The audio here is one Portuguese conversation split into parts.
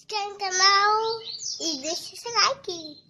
inscreve no canal e deixa seu like.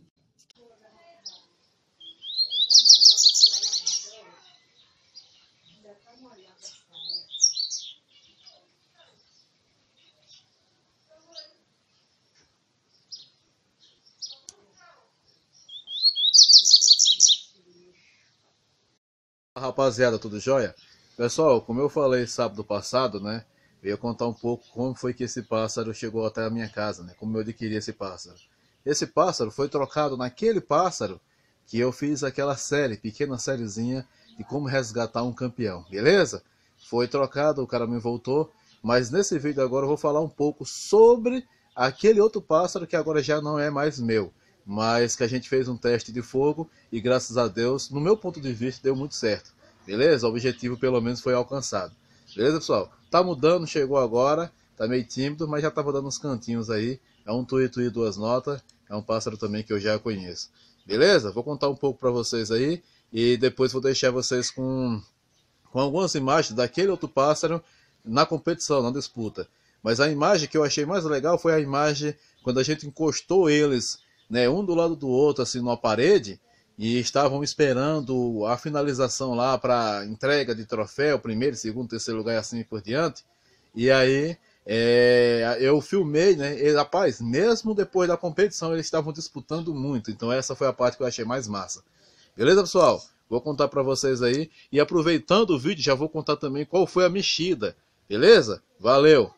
Rapaziada, tudo jóia? Pessoal, como eu falei sábado passado, né? Eu ia contar um pouco como foi que esse pássaro chegou até a minha casa, né? Como eu adquiri esse pássaro. Esse pássaro foi trocado naquele pássaro que eu fiz aquela série, pequena sériezinha de como resgatar um campeão, beleza? Foi trocado, o cara me voltou, mas nesse vídeo agora eu vou falar um pouco sobre aquele outro pássaro que agora já não é mais meu, mas que a gente fez um teste de fogo e graças a Deus, no meu ponto de vista, deu muito certo. Beleza? O objetivo pelo menos foi alcançado. Beleza, pessoal? Tá mudando, chegou agora, tá meio tímido, mas já tava dando uns cantinhos aí. É um tuí-tuí duas notas, é um pássaro também que eu já conheço. Beleza? Vou contar um pouco para vocês aí e depois vou deixar vocês com algumas imagens daquele outro pássaro na competição, na disputa. Mas a imagem que eu achei mais legal foi a imagem quando a gente encostou eles, né, um do lado do outro, assim, numa parede, e estavam esperando a finalização lá para entrega de troféu, primeiro, segundo, terceiro lugar e assim por diante. E aí eu filmei, né? E, rapaz, mesmo depois da competição eles estavam disputando muito. Então essa foi a parte que eu achei mais massa. Beleza, pessoal? Vou contar para vocês aí. E aproveitando o vídeo, já vou contar também qual foi a mexida. Beleza? Valeu!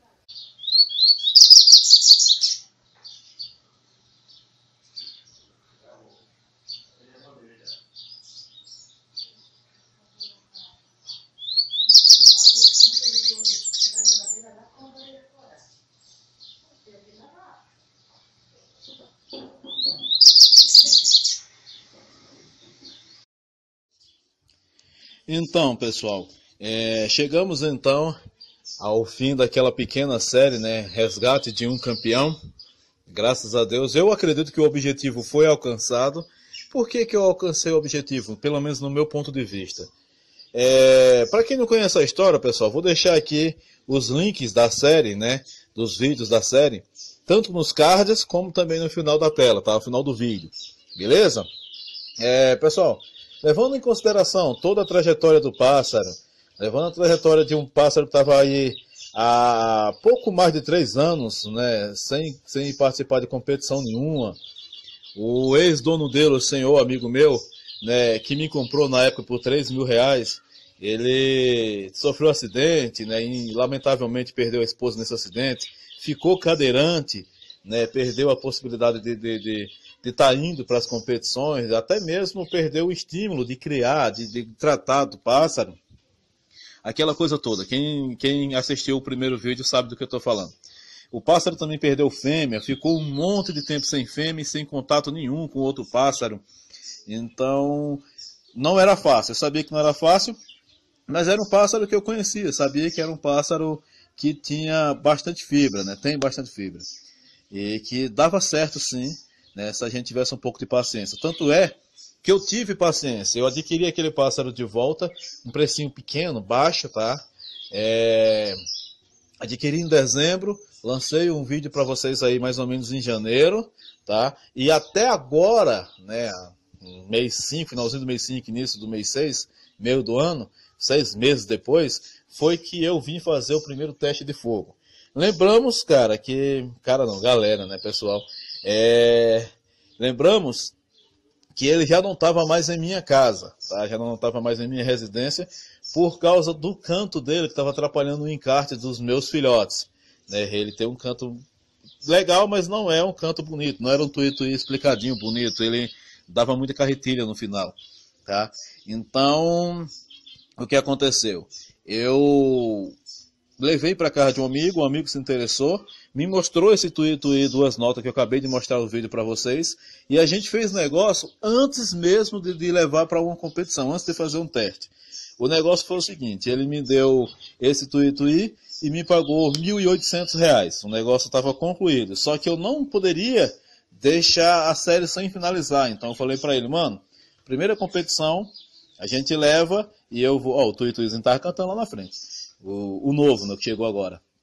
Então, pessoal, chegamos então ao fim daquela pequena série, né? Resgate de um campeão. Graças a Deus, eu acredito que o objetivo foi alcançado. Por que que eu alcancei o objetivo? Pelo menos no meu ponto de vista. Para quem não conhece a história, pessoal, vou deixar aqui os links da série, né? Dos vídeos da série, tanto nos cards como também no final da tela, tá? No final do vídeo, beleza? Pessoal, levando em consideração toda a trajetória do pássaro, levando a trajetória de um pássaro que estava aí há pouco mais de 3 anos, né, sem participar de competição nenhuma, o ex-dono dele, o senhor amigo meu, né, que me comprou na época por R$3.000, ele sofreu um acidente, né, e lamentavelmente perdeu a esposa nesse acidente, ficou cadeirante, né, perdeu a possibilidade de estar indo para as competições, até mesmo perdeu o estímulo de criar, de tratar do pássaro, aquela coisa toda. Quem assistiu o primeiro vídeo sabe do que eu estou falando. O pássaro também perdeu fêmea, ficou um monte de tempo sem fêmea e sem contato nenhum com outro pássaro. Então, não era fácil. Eu sabia que não era fácil, mas era um pássaro que eu conhecia. Sabia que era um pássaro que tinha bastante fibra, né? Tem bastante fibra. E que dava certo sim, né, se a gente tivesse um pouco de paciência. Tanto é que eu tive paciência. Eu adquiri aquele pássaro de volta, um precinho pequeno, baixo, tá? Adquiri em dezembro, lancei um vídeo para vocês aí mais ou menos em janeiro, tá? E até agora, né, mês 5, finalzinho do mês 5, início do mês 6, meio do ano, 6 meses depois, foi que eu vim fazer o primeiro teste de fogo. Lembramos, galera, né, pessoal? Lembramos que ele já não estava mais em minha casa, tá? Já não estava mais em minha residência, por causa do canto dele, que estava atrapalhando o encarte dos meus filhotes, né? Ele tem um canto legal, mas não é um canto bonito, não era um tuí-tuí explicadinho bonito, ele dava muita carretilha no final, tá? Então, o que aconteceu? Eu levei para casa de um amigo se interessou, me mostrou esse tuí-tuí duas notas que eu acabei de mostrar o vídeo para vocês, e a gente fez negócio antes mesmo de levar para uma competição, antes de fazer um teste. O negócio foi o seguinte, ele me deu esse tuí-tuí e me pagou R$1.800. O negócio estava concluído, só que eu não poderia deixar a série sem finalizar, então eu falei para ele, mano, primeira competição, a gente leva e eu vou... Ó, o tuí-tuízinho estava cantando lá na frente. O novo, né, que chegou agora.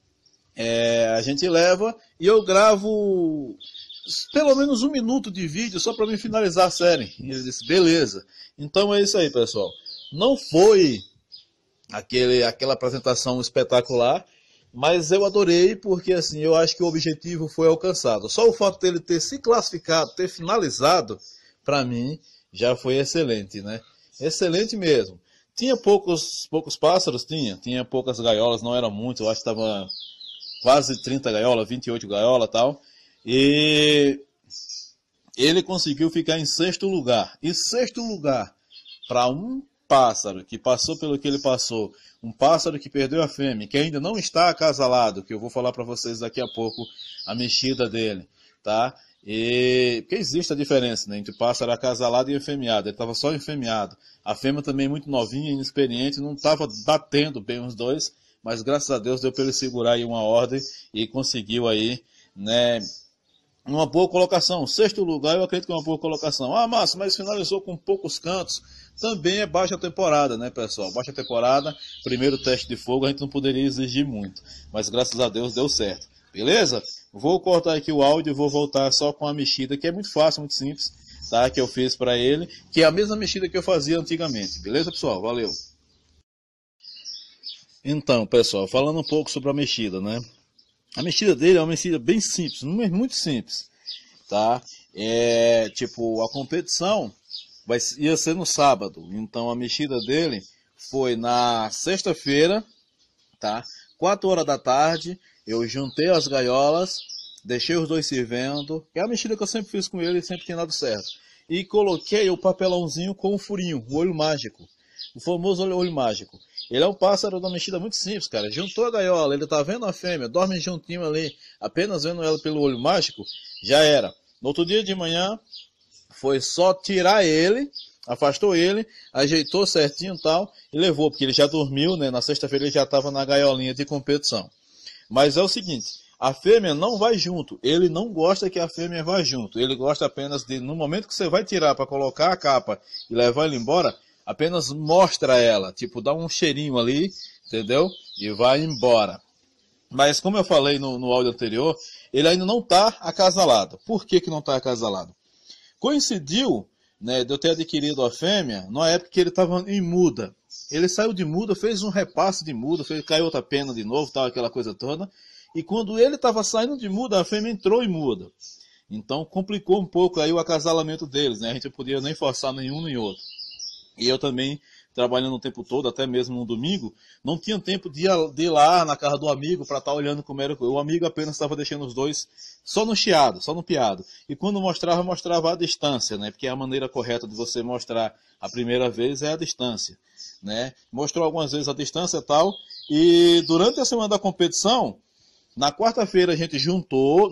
a gente leva e eu gravo pelo menos 1 minuto de vídeo só para me finalizar a série. E ele disse, beleza. Então é isso aí, pessoal. Não foi aquela apresentação espetacular, mas eu adorei porque assim, eu acho que o objetivo foi alcançado. Só o fato dele ter se classificado, ter finalizado, para mim, já foi excelente, né? Excelente mesmo. Tinha poucos pássaros? Tinha poucas gaiolas, não era muito, eu acho que estava quase 30 gaiolas, 28 gaiolas e tal. E ele conseguiu ficar em sexto lugar. E sexto lugar para um pássaro que passou pelo que ele passou, um pássaro que perdeu a fêmea, que ainda não está acasalado, que eu vou falar para vocês daqui a pouco a mexida dele, tá? E porque existe a diferença, né, entre pássaro acasalado e enfemeado. Ele estava só enfemeado. A fêmea também muito novinha, inexperiente, não estava batendo bem os dois, mas graças a Deus deu para ele segurar aí uma ordem e conseguiu aí, né, uma boa colocação. Sexto lugar, eu acredito que é uma boa colocação. Ah, Márcio, mas finalizou com poucos cantos. Também é baixa temporada, né, pessoal? Baixa temporada, primeiro teste de fogo, a gente não poderia exigir muito. Mas graças a Deus deu certo. Beleza? Vou cortar aqui o áudio e vou voltar só com a mexida, que é muito fácil, muito simples, tá? Que eu fiz para ele, que é a mesma mexida que eu fazia antigamente. Beleza, pessoal? Valeu! Então, pessoal, falando um pouco sobre a mexida, né? A mexida dele é uma mexida bem simples, muito simples, tá? Tipo, a competição ia ser no sábado, então a mexida dele foi na sexta-feira, tá? 4 horas da tarde, eu juntei as gaiolas, deixei os dois servendo, que é a mexida que eu sempre fiz com ele e sempre tinha dado certo. E coloquei o papelãozinho com o furinho, o olho mágico, o famoso olho mágico. Ele é um pássaro da mexida muito simples, cara. Juntou a gaiola, ele tá vendo a fêmea, dorme juntinho ali, apenas vendo ela pelo olho mágico, já era. No outro dia de manhã, foi só tirar ele, afastou ele, ajeitou certinho e tal, e levou, porque ele já dormiu, né? Na sexta-feira ele já estava na gaiolinha de competição. Mas é o seguinte, a fêmea não vai junto, ele não gosta que a fêmea vá junto, ele gosta apenas de, no momento que você vai tirar para colocar a capa e levar ele embora, apenas mostra ela, tipo, dá um cheirinho ali, entendeu? E vai embora. Mas como eu falei no áudio anterior, ele ainda não está acasalado. Por que não está acasalado? Coincidiu, né, de eu ter adquirido a fêmea na época que ele estava em muda. Ele saiu de muda, fez um repasse de muda, caiu outra pena de novo, tal, aquela coisa toda. E quando ele estava saindo de muda, a fêmea entrou em muda. Então complicou um pouco aí o acasalamento deles, né? A gente não podia nem forçar nenhum nem outro. E eu também, trabalhando o tempo todo, até mesmo no domingo, não tinha tempo de ir lá na casa do amigo para estar olhando como era. O amigo apenas estava deixando os dois só no chiado, só no piado. E quando mostrava a distância, né? Porque a maneira correta de você mostrar a primeira vez é a distância, né? Mostrou algumas vezes a distância e tal. E durante a semana da competição, na quarta-feira a gente juntou,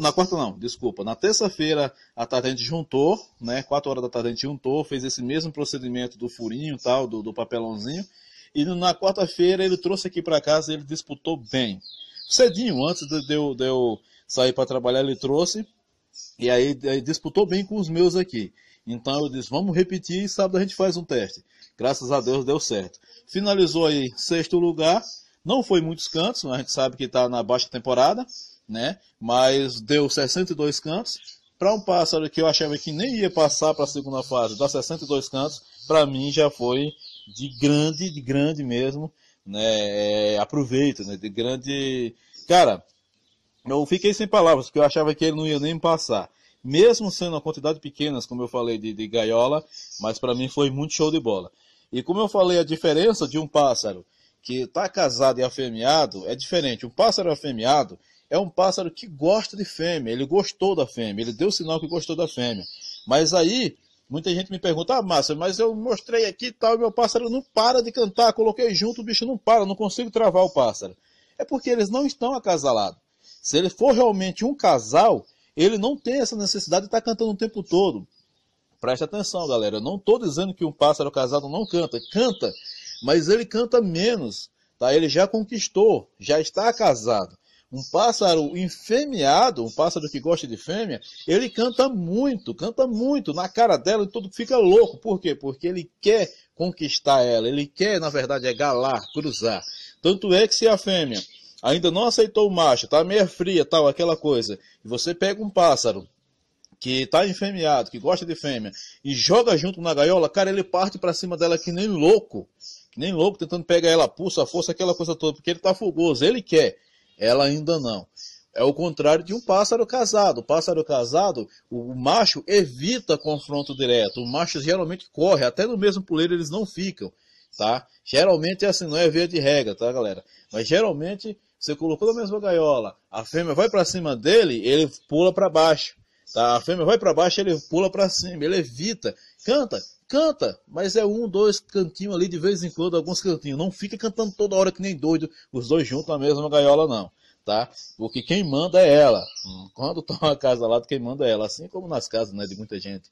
na terça-feira à tarde a gente juntou, né, 4 horas da tarde a gente juntou, fez esse mesmo procedimento do furinho e tal, do papelãozinho, e na quarta-feira ele trouxe aqui para casa e ele disputou bem. Cedinho, antes de eu sair para trabalhar, ele trouxe, e aí disputou bem com os meus aqui. Então eu disse, vamos repetir e sábado a gente faz um teste. Graças a Deus deu certo. Finalizou aí sexto lugar. Não foi muitos cantos, a gente sabe que está na baixa temporada, né? Mas deu 62 cantos. Para um pássaro que eu achava que nem ia passar para a segunda fase, dar 62 cantos, para mim já foi de grande mesmo, né? Aproveito, né? De grande... Cara, eu fiquei sem palavras, porque eu achava que ele não ia nem passar. Mesmo sendo uma quantidade pequena, como eu falei, de gaiola, mas para mim foi muito show de bola. E como eu falei, a diferença de um pássaro que está casado e afemeado é diferente. Um pássaro afemeado é um pássaro que gosta de fêmea, ele gostou da fêmea, ele deu sinal que gostou da fêmea. Mas aí, muita gente me pergunta, ah, Márcio, mas eu mostrei aqui e tal, e meu pássaro não para de cantar, coloquei junto, o bicho não para, não consigo travar o pássaro. É porque eles não estão acasalados. Se ele for realmente um casal, ele não tem essa necessidade de estar cantando o tempo todo. Preste atenção, galera, eu não estou dizendo que um pássaro casado não canta, canta, mas ele canta menos, tá? Ele já conquistou, já está casado. Um pássaro enfemeado, um pássaro que gosta de fêmea, ele canta muito na cara dela e tudo fica louco. Por quê? Porque ele quer conquistar ela, ele quer, na verdade, galar, cruzar. Tanto é que se a fêmea ainda não aceitou o macho, tá meio fria, tal, aquela coisa, e você pega um pássaro que tá enfêmeado, que gosta de fêmea, e joga junto na gaiola, cara, ele parte pra cima dela que nem louco, tentando pegar ela, pulsa, força, aquela coisa toda, porque ele tá fogoso, ele quer, ela ainda não. É o contrário de um pássaro casado. O pássaro casado, o macho evita confronto direto, o macho geralmente corre, até no mesmo puleiro eles não ficam, tá? Geralmente é assim, não é via de regra, tá, galera? Mas geralmente, você colocou na mesma gaiola, a fêmea vai pra cima dele, ele pula pra baixo. Tá? A fêmea vai para baixo, ele pula para cima, ele evita, canta, mas é um, dois cantinhos ali de vez em quando, alguns cantinhos, não fica cantando toda hora que nem doido, os dois juntos na mesma gaiola não, tá? Porque quem manda é ela, quando tá uma casa lá, quem manda é ela, assim como nas casas, né, de muita gente.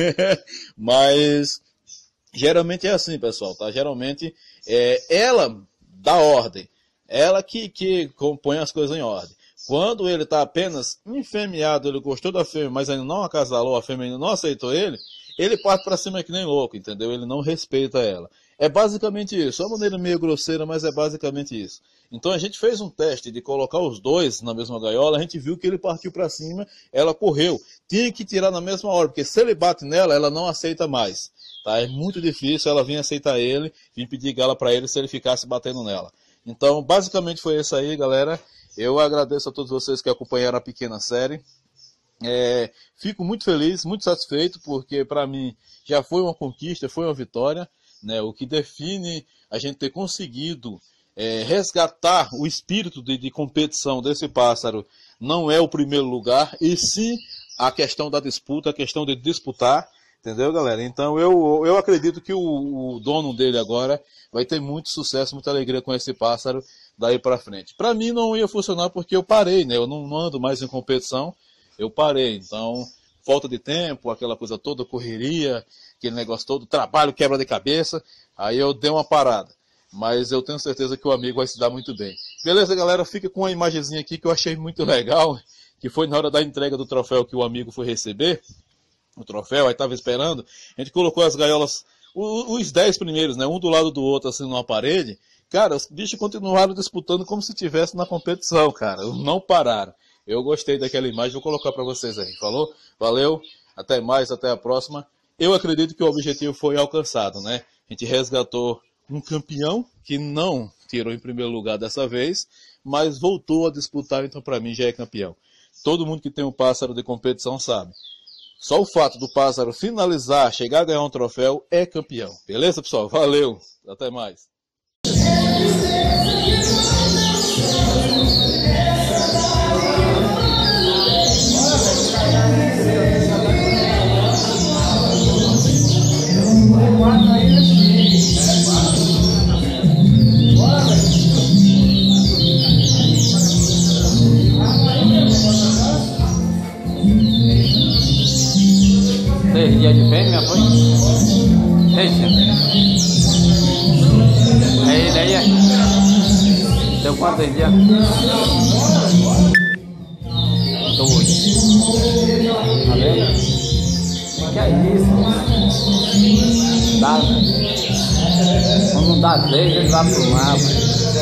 Mas geralmente é assim, pessoal, tá? Geralmente ela dá ordem, ela que compõe as coisas em ordem. Quando ele está apenas enfêmeado, ele gostou da fêmea, mas ainda não acasalou, a fêmea ainda não aceitou ele, ele parte para cima que nem louco, entendeu? Ele não respeita ela. É basicamente isso. É uma maneira meio grosseira, mas é basicamente isso. Então a gente fez um teste de colocar os dois na mesma gaiola, a gente viu que ele partiu para cima, ela correu. Tinha que tirar na mesma hora, porque se ele bate nela, ela não aceita mais. Tá? É muito difícil ela vir aceitar ele, vir pedir gala para ele se ele ficasse batendo nela. Então, basicamente foi isso aí, galera. Eu agradeço a todos vocês que acompanharam a pequena série. Fico muito feliz, muito satisfeito, porque para mim já foi uma conquista, foi uma vitória, né? O que define a gente ter conseguido resgatar o espírito de competição desse pássaro não é o primeiro lugar, e sim a questão da disputa, a questão de disputar, entendeu, galera? Então eu acredito que o dono dele agora vai ter muito sucesso, muita alegria com esse pássaro daí para frente. Para mim não ia funcionar porque eu parei, né? Eu não ando mais em competição, eu parei. Então, falta de tempo, aquela coisa toda, correria, aquele negócio todo, trabalho, quebra de cabeça, aí eu dei uma parada. Mas eu tenho certeza que o amigo vai se dar muito bem. Beleza, galera? Fica com uma imagenzinha aqui que eu achei muito legal, que foi na hora da entrega do troféu que o amigo foi receber, o troféu, aí estava esperando, a gente colocou as gaiolas, os 10 primeiros, né? Um do lado do outro, assim, numa parede. Cara, os bichos continuaram disputando como se estivesse na competição, cara. Não pararam. Eu gostei daquela imagem, vou colocar para vocês aí. Falou? Valeu, até mais, até a próxima. Eu acredito que o objetivo foi alcançado, né? A gente resgatou um campeão que não tirou em primeiro lugar dessa vez, mas voltou a disputar, então para mim já é campeão. Todo mundo que tem um pássaro de competição sabe. Só o fato do pássaro finalizar, chegar a ganhar um troféu, é campeão. Beleza, pessoal? Valeu, até mais. Seis dias de fêmea, foi? Deixa. Daí. Deu quantos dias? 2. Tá vendo? Que é isso? Dá. Quando não dá 6, ele vai pro mar.